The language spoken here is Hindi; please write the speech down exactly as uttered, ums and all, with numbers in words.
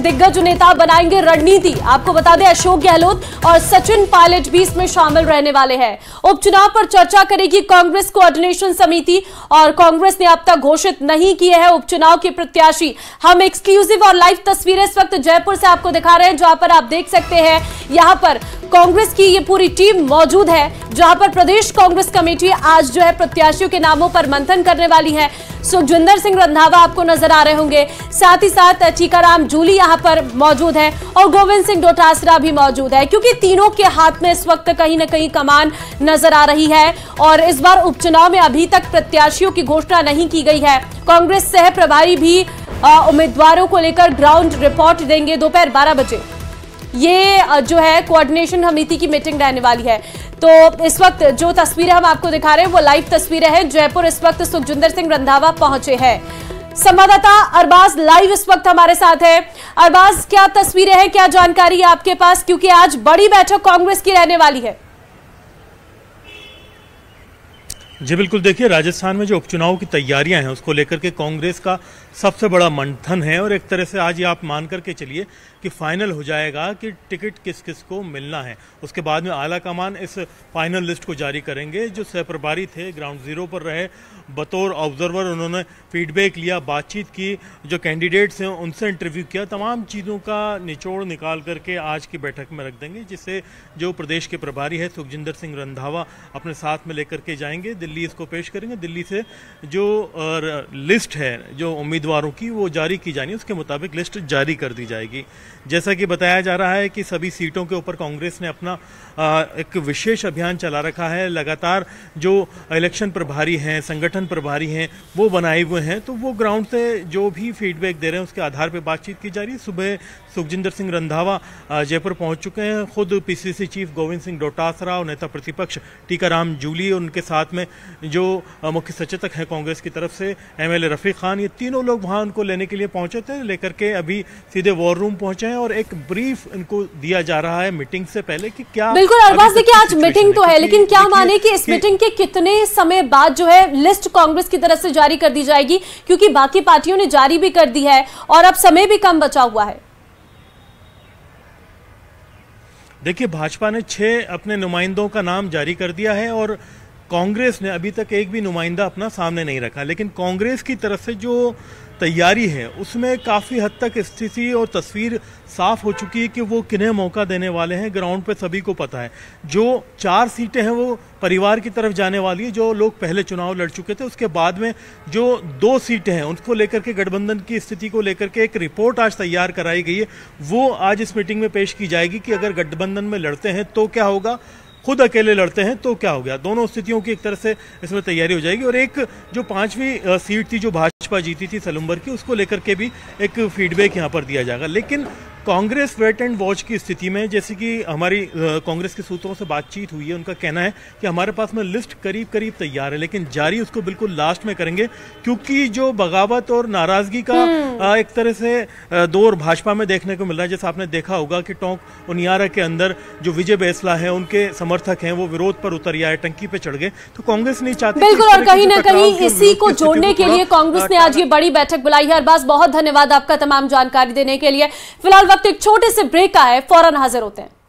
दिग्गज नेता बनाएंगे रणनीति। आपको बता दें अशोक गहलोत और सचिन पायलट भी इसमें शामिल रहने वाले हैं। उपचुनाव पर चर्चा करेगी कांग्रेस कोऑर्डिनेशन समिति और कांग्रेस ने अब तक घोषित नहीं किए हैं उपचुनाव के प्रत्याशी। हम एक्सक्लूसिव और लाइव तस्वीरें इस वक्त जयपुर से आपको दिखा रहे हैं, जहां पर आप देख सकते हैं यहां पर कांग्रेस की ये पूरी टीम मौजूद है, जहां पर प्रदेश कांग्रेस कमेटी आज जो है प्रत्याशियों के नामों पर मंथन करने वाली है। सुखजिंदर सिंह रंधावा आपको नजर आ रहे होंगे, साथ ही साथ टीकाराम जूली यहां पर मौजूद है और गोविंद सिंह डोटासरा भी मौजूद है, क्योंकि तीनों के हाथ में इस वक्त कहीं ना कहीं कमान नजर आ रही है। और इस बार उपचुनाव में अभी तक प्रत्याशियों की घोषणा नहीं की गई है। कांग्रेस सह प्रभारी भी उम्मीदवारों को लेकर ग्राउंड रिपोर्ट देंगे दोपहर बारह बजे। ये जो है कोऑर्डिनेशन समिति की मीटिंग रहने वाली है। तो इस वक्त जो तस्वीरें हम आपको दिखा रहे हैं वो लाइव तस्वीरें हैं। जयपुर इस वक्त सुखजिंदर सिंह रंधावा पहुंचे हैं। संवाददाता अरबाज लाइव इस वक्त हमारे साथ है। अरबाज, क्या तस्वीरें हैं, क्या जानकारी है आपके पास, क्योंकि आज बड़ी बैठक कांग्रेस की रहने वाली है? जी बिल्कुल, देखिए राजस्थान में जो उपचुनाव की तैयारियां हैं उसको लेकर के कांग्रेस का सबसे बड़ा मंथन है और एक तरह से आज ये आप मान करके चलिए कि फाइनल हो जाएगा कि टिकट किस किस को मिलना है। उसके बाद में आला कमान इस फाइनल लिस्ट को जारी करेंगे। जो सहप्रभारी थे ग्राउंड जीरो पर रहे बतौर ऑब्जर्वर, उन्होंने फीडबैक लिया, बातचीत की, जो कैंडिडेट्स हैं उनसे इंटरव्यू किया, तमाम चीज़ों का निचोड़ निकाल करके आज की बैठक में रख देंगे, जिससे जो प्रदेश के प्रभारी है सुखजिंदर सिंह रंधावा अपने साथ में लेकर के जाएंगे, दिल्ली इसको पेश करेंगे। दिल्ली से जो लिस्ट है जो उम्मीदवारों की वो जारी की जानी है, उसके मुताबिक लिस्ट जारी कर दी जाएगी। जैसा कि बताया जा रहा है कि सभी सीटों के ऊपर कांग्रेस ने अपना आ, एक विशेष अभियान चला रखा है। लगातार जो इलेक्शन प्रभारी हैं, संगठन प्रभारी हैं, वो बनाए हुए हैं, तो वो ग्राउंड से जो भी फीडबैक दे रहे हैं उसके आधार पर बातचीत की जा रही है। सुबह सुखजिंदर सिंह रंधावा जयपुर पहुंच चुके हैं। खुद पीसीसी चीफ गोविंद सिंह डोटासरा और नेता प्रतिपक्ष टीकाराम जूली, उनके साथ में जो मुख्य सचेतक हैं कांग्रेस की तरफ से एमएलए रफीक खान, ये तीनों लोग वहां उनको लेने के लिए पहुंचे थे। लेकर के अभी सीधे वॉर रूम पहुंचे हैं और एक ब्रीफ इनको दिया जा रहा है मीटिंग से पहले कि क्या। बिल्कुल अरबाज, देखिए आज मीटिंग तो है, लेकिन क्या माने कि इस मीटिंग के कितने समय बाद जो है लिस्ट कांग्रेस की तरफ से जारी कर दी जाएगी, क्योंकि बाकी पार्टियों ने जारी भी कर दी है और अब समय भी कम बचा हुआ है। देखिए भाजपा ने छह अपने नुमाइंदों का नाम जारी कर दिया है और कांग्रेस ने अभी तक एक भी नुमाइंदा अपना सामने नहीं रखा। लेकिन कांग्रेस की तरफ से जो तैयारी है उसमें काफ़ी हद तक स्थिति और तस्वीर साफ हो चुकी है कि वो किन्हें मौका देने वाले हैं। ग्राउंड पे सभी को पता है जो चार सीटें हैं वो परिवार की तरफ जाने वाली है, जो लोग पहले चुनाव लड़ चुके थे। उसके बाद में जो दो सीटें हैं उनको लेकर के गठबंधन की स्थिति को लेकर के एक रिपोर्ट आज तैयार कराई गई है। वो आज इस मीटिंग में पेश की जाएगी कि अगर गठबंधन में लड़ते हैं तो क्या होगा, खुद अकेले लड़ते हैं तो क्या हो गया। दोनों स्थितियों की एक तरह से इसमें तैयारी हो जाएगी। और एक जो पांचवी सीट थी जो भाजपा जीती थी सलूम्बर की, उसको लेकर के भी एक फीडबैक यहां पर दिया जाएगा। लेकिन कांग्रेस वेट एंड वॉच की स्थिति में, जैसे कि हमारी कांग्रेस के सूत्रों से बातचीत हुई है, उनका कहना है कि हमारे पास में लिस्ट करीब करीब तैयार है, लेकिन जारी उसको बिल्कुल लास्ट में करेंगे, क्योंकि जो बगावत और नाराजगी का आ, एक तरह से दौर भाजपा में देखने को मिल रहा है। जैसे आपने देखा होगा कि टोंक उनियारा के अंदर जो विजय बैसला है उनके समर्थक हैं वो विरोध पर उतर आए, टंकी पे चढ़ गए। तो कांग्रेस नहीं चाहती। बिल्कुल, और कहीं ना कहीं इसी को जोड़ने के लिए कांग्रेस ने आज ये बड़ी बैठक बुलाई है। अरबाज, बहुत धन्यवाद आपका तमाम जानकारी देने के लिए। फिलहाल वक्त एक छोटे से ब्रेक का है, फौरन हाजिर होते हैं।